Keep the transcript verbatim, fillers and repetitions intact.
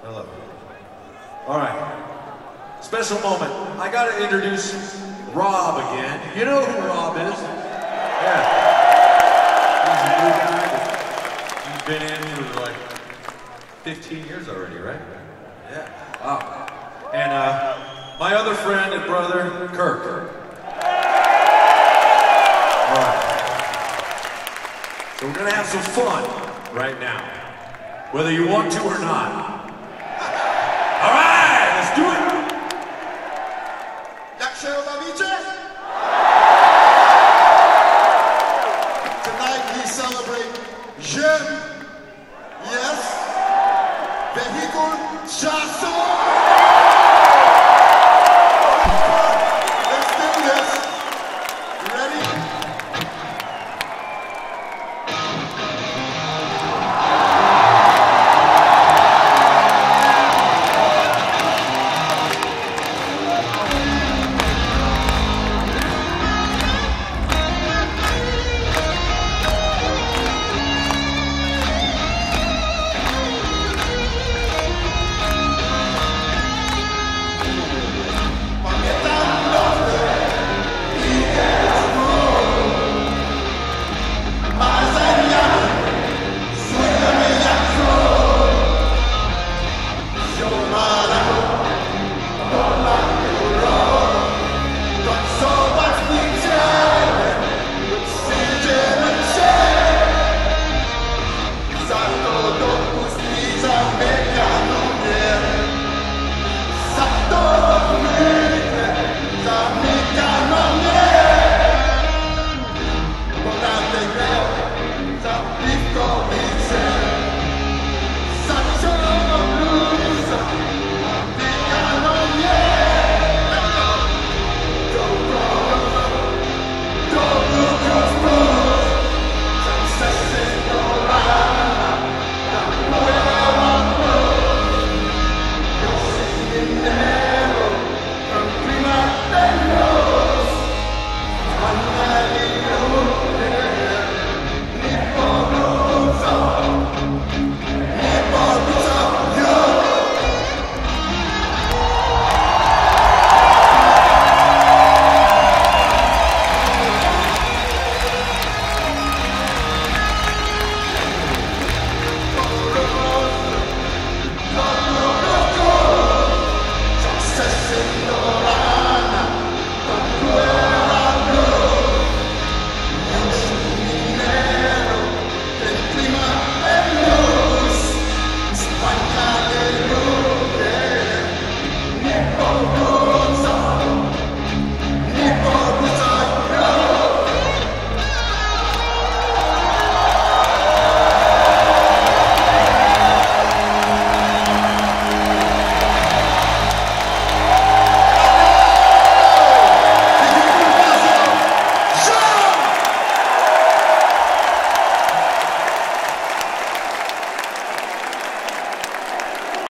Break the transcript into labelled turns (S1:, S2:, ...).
S1: I love it. All right. Special moment. I gotta introduce Rob again. You know who Rob is? Yeah. He's a new guy. He's been in for like fifteen years already, right? Yeah. Wow. And uh, my other friend and brother, Kirk. All right. So we're gonna have some fun right now, whether you want to or not. All right, let's do it.
S2: Jak się bawicie? Tonight we celebrate Jem. Yes. Vehicle Chasseur.